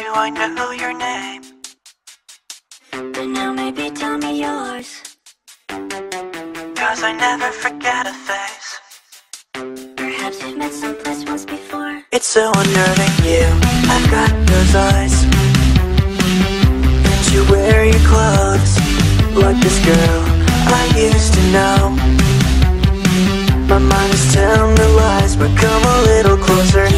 do I know your name? But now maybe tell me yours. Cause I never forget a face. Perhaps we've met someplace once before. It's so unnerving, you, I've got those eyes. And you wear your clothes like this girl I used to know. My mind is telling me lies, but come a little closer.